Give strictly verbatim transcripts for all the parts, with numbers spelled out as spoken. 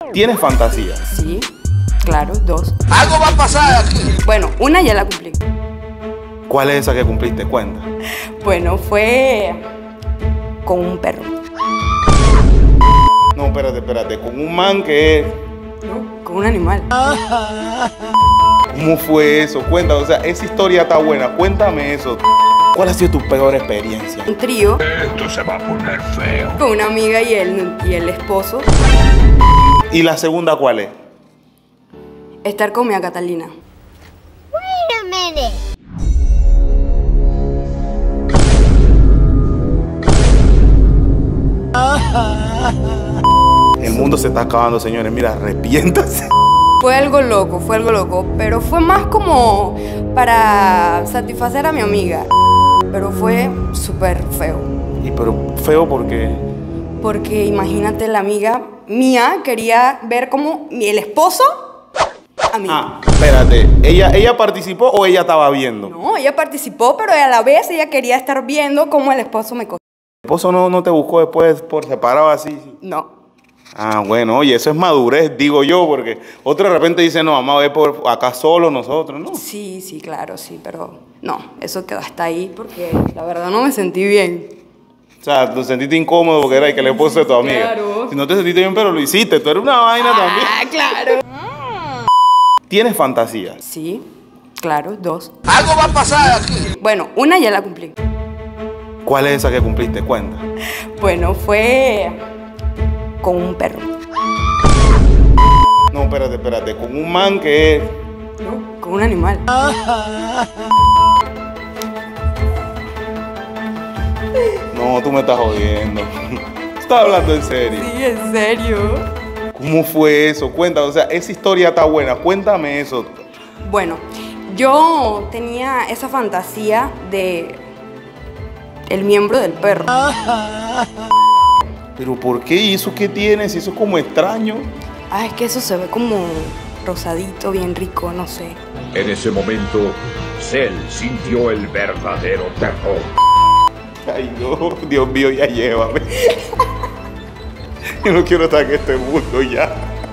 ¿Tienes fantasía? Sí, claro, dos. Algo va a pasar aquí. Bueno, una ya la cumplí. ¿Cuál es esa que cumpliste? Cuenta. Bueno, fue con un perro. No, espérate, espérate. Con un man que es... No, con un animal. ¿Cómo fue eso? Cuenta, o sea, esa historia está buena. Cuéntame eso. ¿Cuál ha sido tu peor experiencia? Un trío Esto se va a poner feo. con una amiga y el, y el esposo. ¿Y la segunda cuál es? Estar con mi Catalina. Wait a minute. El mundo se está acabando, señores. Mira, arrepiéntase. Fue algo loco, fue algo loco, pero fue más como para satisfacer a mi amiga. Pero fue súper feo. Y pero feo porque... Porque imagínate, la amiga mía quería ver como el esposo a mí. Ah, espérate. ¿Ella, ¿Ella participó o ella estaba viendo? No, ella participó, pero a la vez ella quería estar viendo cómo el esposo me cogía. ¿El esposo no, no te buscó después por separado así? No. Ah, bueno, oye, eso es madurez, digo yo, porque otro de repente dice, no, vamos a ver por acá solo nosotros, ¿no? Sí, sí, claro, sí, pero no, eso quedó hasta ahí porque la verdad no me sentí bien. O sea, te sentiste incómodo porque era el que le esposo de tu amiga. Claro. Si no te sentiste bien, pero lo hiciste, tú eres una vaina también. Ah, claro. ¿Tienes fantasía? Sí, claro, dos. Algo va a pasar aquí. Bueno, una ya la cumplí. ¿Cuál es esa que cumpliste? Cuenta. Bueno, fue con un perro. No, espérate, espérate, con un man que es... No, con un animal. No, tú me estás jodiendo. Estás hablando en serio. Sí, en serio. ¿Cómo fue eso? Cuenta, o sea, esa historia está buena. Cuéntame eso. Bueno, yo tenía esa fantasía de el miembro del perro. ¿Pero por qué? ¿Y eso qué tienes? ¿Eso es como extraño? Ah, es que eso se ve como rosadito, bien rico, no sé. En ese momento, Cell sintió el verdadero terror. Ay, no, Dios mío, ya llévame. Yo no quiero estar en este mundo ya.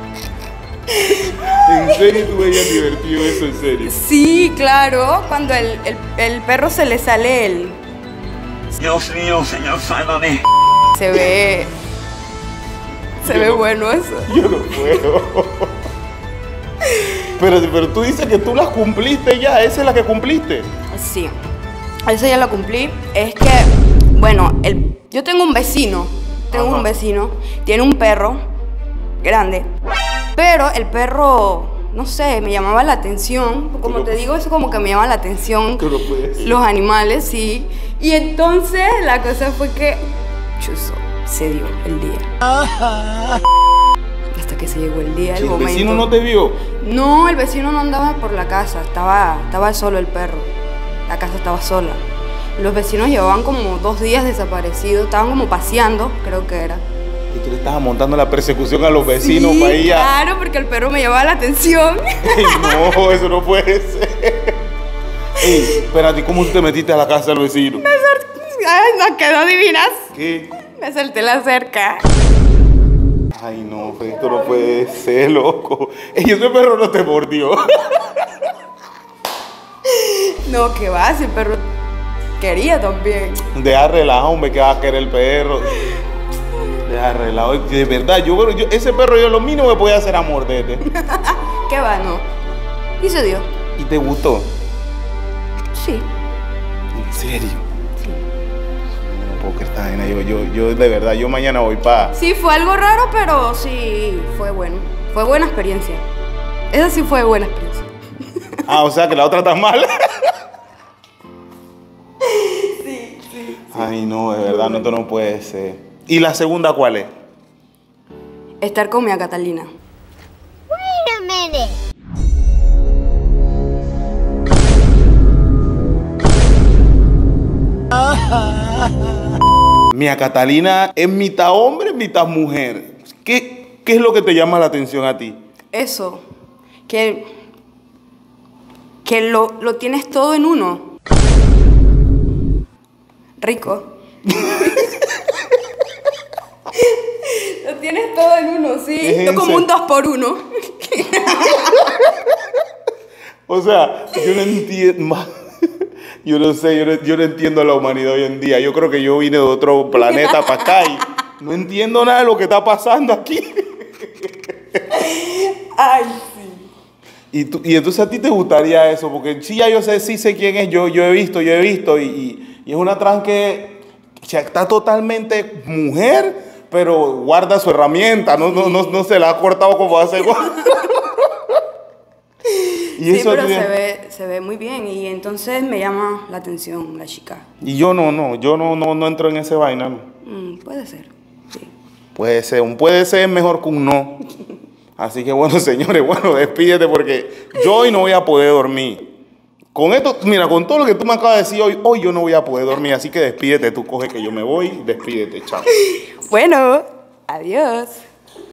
¿En serio tú veías divertido eso? ¿En serio? Sí, claro, cuando el, el, el perro se le sale el... Dios mío, señor, sálvame. Se ve... Se Yo ve no- bueno eso. Yo no puedo. Pero, pero tú dices que tú las cumpliste ya. ¿Esa es la que cumpliste? Sí, eso ya lo cumplí. Es que, bueno, el, yo tengo un vecino, tengo Ajá. un vecino, tiene un perro grande, pero el perro, no sé, me llamaba la atención. Como Pero- te digo, eso como que me llama la atención. Tú no puedes. Los animales, sí. Y entonces la cosa fue que, chuzo, se dio el día. Hasta que se llegó el día, el ¿El momento. vecino no te vio? No, el vecino no andaba por la casa, estaba, estaba solo el perro. La casa estaba sola. Los vecinos llevaban como dos días desaparecidos, estaban como paseando, creo que era. Y tú le estabas montando la persecución a los vecinos Sí, para ir a... claro, porque el perro me llamaba la atención. Ey, no, eso no puede ser. Ey, espérate, ¿cómo tú te metiste a la casa del vecino? Ay, no quedó adivinas. ¿Qué? Me salté la cerca. Ay, no, pues esto no puede ser, loco. Ey, ese perro no te mordió. No, que va, si el perro quería también. Deja relajo, hombre, que va a querer el perro. Deja relajo. De verdad, yo, pero yo, ese perro yo lo mínimo que podía hacer a morderte. ¿Qué va, no? Y se dio. ¿Y te gustó? Sí. ¿En serio? No puedo creer esta vaina. Yo, yo, yo, de verdad, yo mañana voy para... Sí, fue algo raro, pero sí, fue bueno. Fue buena experiencia. Esa sí fue buena experiencia. Ah, o sea, que la otra está mal. Ay, no, de verdad, no, esto no puede ser. ¿Y la segunda cuál es? Estar con mi Catalina. Wait a minute. Mía Catalina es mitad hombre, mitad mujer. ¿Qué, ¿Qué es lo que te llama la atención a ti? Eso, que, que lo, lo tienes todo en uno. Rico. Lo tienes todo en uno, sí. Es Esto en como serio. un dos por uno. O sea, yo no entiendo. Yo no sé, yo no, yo no entiendo la humanidad hoy en día. Yo creo que yo vine de otro planeta para acá y no entiendo nada de lo que está pasando aquí. Ay, sí. Y, tú, y entonces a ti te gustaría eso, porque sí, ya yo sé, sí sé quién es, yo, yo he visto, yo he visto, y, y, y es una trans que o sea, está totalmente mujer, pero guarda su herramienta, no, no, no, no se la ha cortado como hace. Y Sí, eso pero tiene- se ve, se ve muy bien y entonces me llama la atención la chica. Y yo no, no, yo no, no, no entro en ese vaina, no. Mm, puede ser, sí. Puede ser, un puede ser es mejor que un no. Así que bueno, señores, bueno, despídete porque yo hoy no voy a poder dormir. Con esto, mira, con todo lo que tú me acabas de decir hoy, hoy yo no voy a poder dormir. Así que despídete, tú coge que yo me voy, despídete, chao. Bueno, adiós.